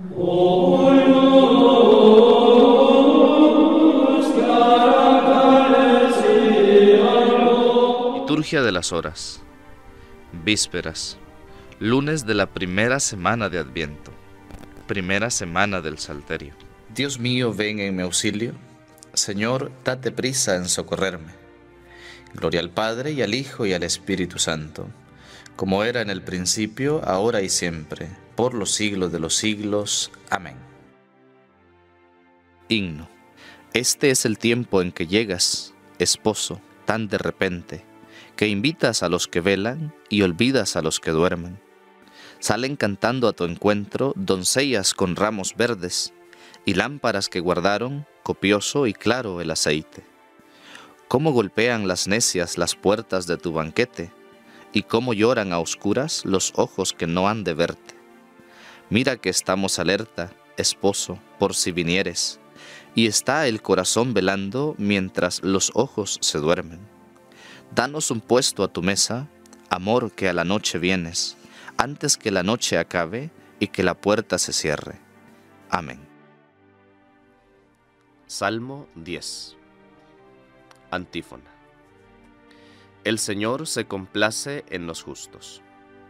Liturgia de las Horas. Vísperas. Lunes de la primera semana de Adviento. Primera semana del Salterio. Dios mío, ven en mi auxilio. Señor, date prisa en socorrerme. Gloria al Padre, y al Hijo, y al Espíritu Santo, como era en el principio, ahora y siempre, por los siglos de los siglos. Amén. Himno. Este es el tiempo en que llegas, esposo, tan de repente, que invitas a los que velan y olvidas a los que duermen. Salen cantando a tu encuentro doncellas con ramos verdes y lámparas que guardaron copioso y claro el aceite. Cómo golpean las necias las puertas de tu banquete y cómo lloran a oscuras los ojos que no han de verte. Mira que estamos alerta, esposo, por si vinieres, y está el corazón velando mientras los ojos se duermen. Danos un puesto a tu mesa, amor, que a la noche vienes, antes que la noche acabe y que la puerta se cierre. Amén. Salmo 10. Antífona. El Señor se complace en los justos.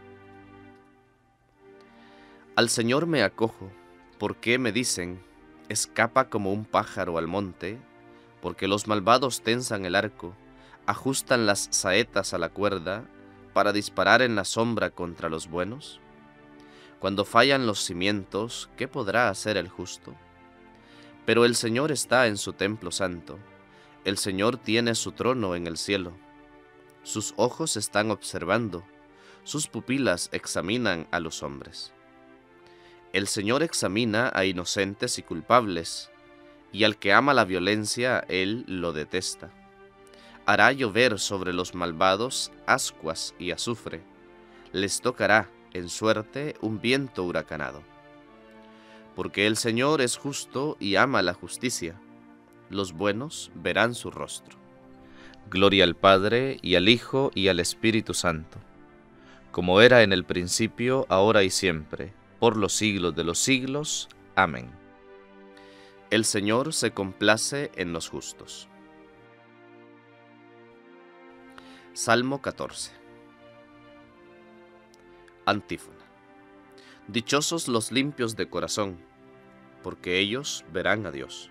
Al Señor me acojo, porque me dicen, escapa como un pájaro al monte, porque los malvados tensan el arco, ajustan las saetas a la cuerda para disparar en la sombra contra los buenos. Cuando fallan los cimientos, ¿qué podrá hacer el justo? Pero el Señor está en su templo santo, el Señor tiene su trono en el cielo. Sus ojos están observando, sus pupilas examinan a los hombres. El Señor examina a inocentes y culpables, y al que ama la violencia, Él lo detesta. Hará llover sobre los malvados ascuas y azufre. Les tocará, en suerte, un viento huracanado. Porque el Señor es justo y ama la justicia. Los buenos verán su rostro. Gloria al Padre, y al Hijo, y al Espíritu Santo, como era en el principio, ahora y siempre, por los siglos de los siglos. Amén. El Señor se complace en los justos. Salmo 14. Antífona. Dichosos los limpios de corazón, porque ellos verán a Dios.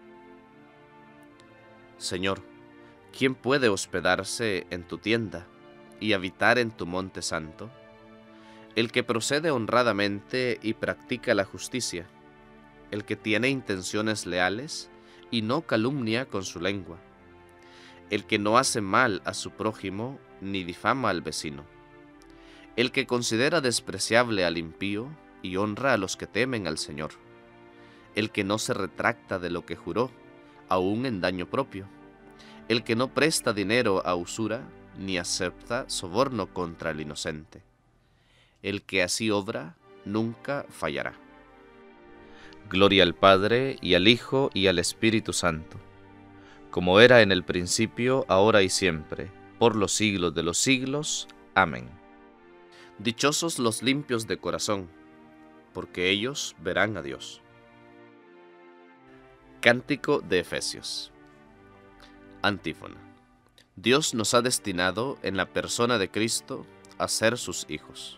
Señor, ¿quién puede hospedarse en tu tienda y habitar en tu monte santo? El que procede honradamente y practica la justicia, el que tiene intenciones leales y no calumnia con su lengua, el que no hace mal a su prójimo ni difama al vecino, el que considera despreciable al impío y honra a los que temen al Señor, el que no se retracta de lo que juró, aun en daño propio, el que no presta dinero a usura ni acepta soborno contra el inocente. El que así obra nunca fallará. Gloria al Padre, y al Hijo, y al Espíritu Santo, como era en el principio, ahora y siempre, por los siglos de los siglos. Amén. Dichosos los limpios de corazón, porque ellos verán a Dios. Cántico de Efesios. Antífona. Dios nos ha destinado en la persona de Cristo a ser sus hijos.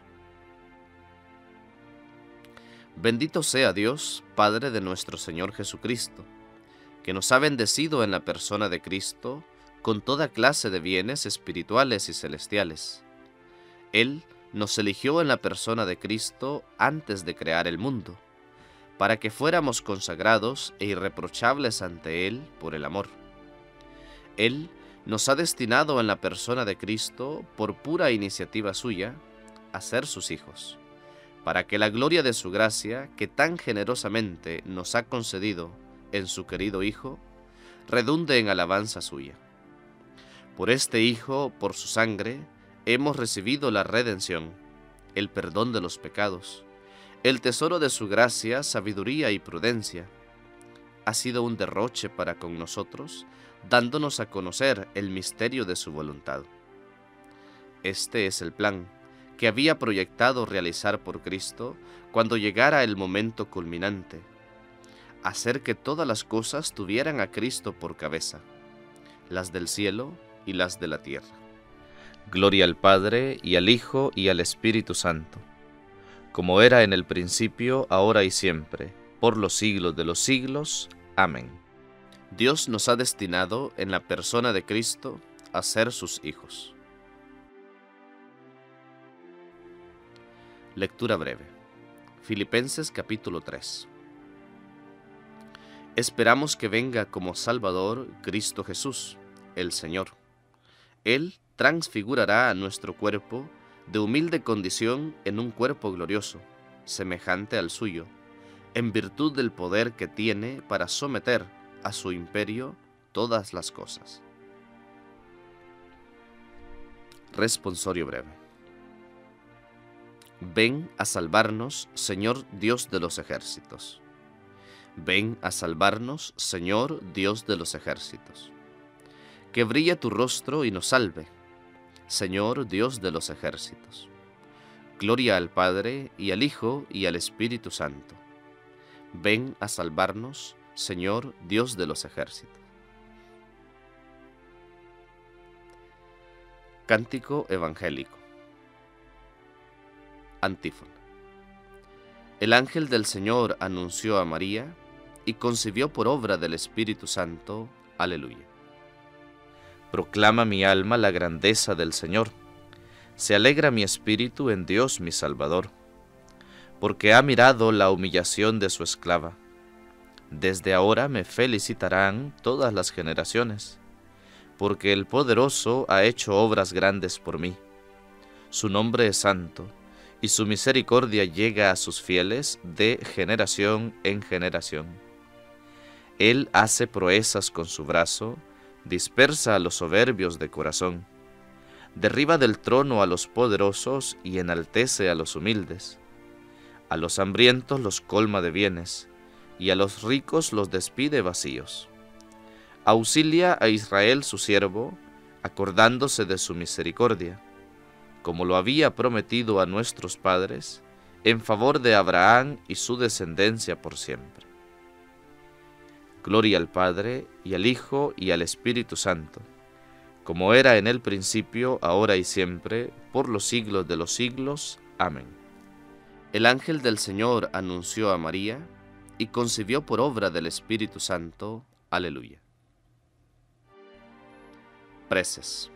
Bendito sea Dios, Padre de nuestro Señor Jesucristo, que nos ha bendecido en la persona de Cristo con toda clase de bienes espirituales y celestiales. Él nos eligió en la persona de Cristo antes de crear el mundo, para que fuéramos consagrados e irreprochables ante Él por el amor. Él nos ha destinado en la persona de Cristo, por pura iniciativa suya, a ser sus hijos, para que la gloria de su gracia, que tan generosamente nos ha concedido en su querido Hijo, redunde en alabanza suya. Por este Hijo, por su sangre, hemos recibido la redención, el perdón de los pecados, el tesoro de su gracia, sabiduría y prudencia. Ha sido un derroche para con nosotros, dándonos a conocer el misterio de su voluntad. Este es el plan que había proyectado realizar por Cristo cuando llegara el momento culminante, hacer que todas las cosas tuvieran a Cristo por cabeza, las del cielo y las de la tierra. Gloria al Padre, y al Hijo, y al Espíritu Santo, como era en el principio, ahora y siempre, por los siglos de los siglos. Amén. Dios nos ha destinado en la persona de Cristo a ser sus hijos. Lectura breve. Filipenses capítulo 3. Esperamos que venga como Salvador Cristo Jesús, el Señor. Él transfigurará a nuestro cuerpo de humilde condición en un cuerpo glorioso, semejante al suyo, en virtud del poder que tiene para someter a su imperio todas las cosas. Responsorio breve. Ven a salvarnos, Señor Dios de los ejércitos. Ven a salvarnos, Señor Dios de los ejércitos. Que brille tu rostro y nos salve, Señor Dios de los ejércitos. Gloria al Padre, y al Hijo, y al Espíritu Santo. Ven a salvarnos, Señor Dios de los ejércitos. Cántico evangélico. Antífona. El ángel del Señor anunció a María y concibió por obra del Espíritu Santo. Aleluya. Proclama mi alma la grandeza del Señor. Se alegra mi espíritu en Dios mi Salvador, porque ha mirado la humillación de su esclava. Desde ahora me felicitarán todas las generaciones, porque el Poderoso ha hecho obras grandes por mí. Su nombre es santo, y su misericordia llega a sus fieles de generación en generación. Él hace proezas con su brazo, dispersa a los soberbios de corazón, derriba del trono a los poderosos y enaltece a los humildes. A los hambrientos los colma de bienes, y a los ricos los despide vacíos. Auxilia a Israel su siervo, acordándose de su misericordia, como lo había prometido a nuestros padres, en favor de Abraham y su descendencia por siempre. Gloria al Padre, y al Hijo, y al Espíritu Santo, como era en el principio, ahora y siempre, por los siglos de los siglos. Amén. El ángel del Señor anunció a María y concibió por obra del Espíritu Santo. Aleluya. Preces.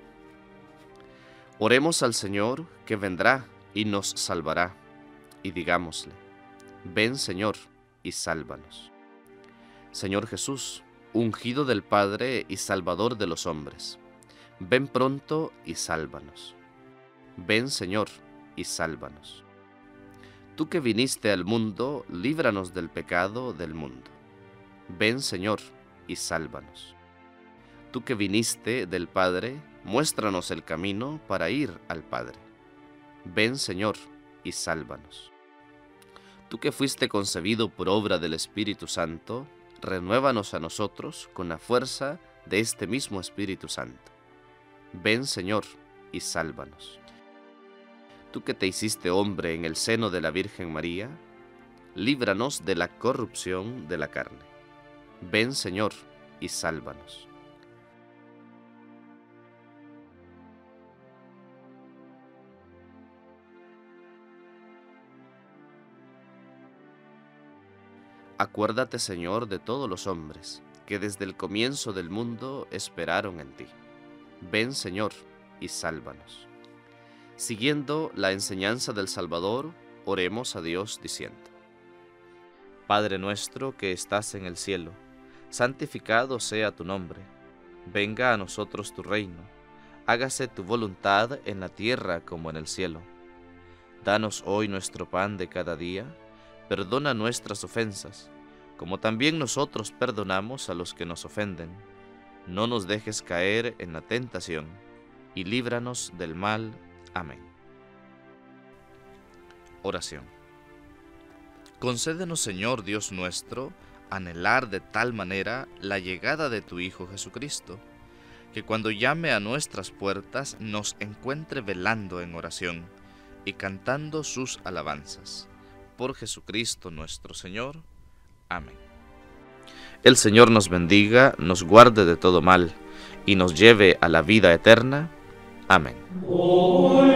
Oremos al Señor, que vendrá y nos salvará, y digámosle: ven, Señor, y sálvanos. Señor Jesús, ungido del Padre y Salvador de los hombres, ven pronto y sálvanos. Ven, Señor, y sálvanos. Tú que viniste al mundo, líbranos del pecado del mundo. Ven, Señor, y sálvanos. Tú que viniste del Padre, muéstranos el camino para ir al Padre. Ven, Señor, y sálvanos. Tú que fuiste concebido por obra del Espíritu Santo, renuévanos a nosotros con la fuerza de este mismo Espíritu Santo. Ven, Señor, y sálvanos. Tú que te hiciste hombre en el seno de la Virgen María, líbranos de la corrupción de la carne. Ven, Señor, y sálvanos. Acuérdate, Señor, de todos los hombres que desde el comienzo del mundo esperaron en ti. Ven, Señor, y sálvanos. Siguiendo la enseñanza del Salvador, oremos a Dios diciendo: Padre nuestro que estás en el cielo, santificado sea tu nombre. Venga a nosotros tu reino. Hágase tu voluntad en la tierra como en el cielo. Danos hoy nuestro pan de cada día. Perdona nuestras ofensas, como también nosotros perdonamos a los que nos ofenden. No nos dejes caer en la tentación, y líbranos del mal. Amén. Oración. Concédenos, Señor Dios nuestro, anhelar de tal manera la llegada de tu Hijo Jesucristo, que cuando llame a nuestras puertas nos encuentre velando en oración, y cantando sus alabanzas. Por Jesucristo nuestro Señor. Amén. El Señor nos bendiga, nos guarde de todo mal, y nos lleve a la vida eterna. Amén.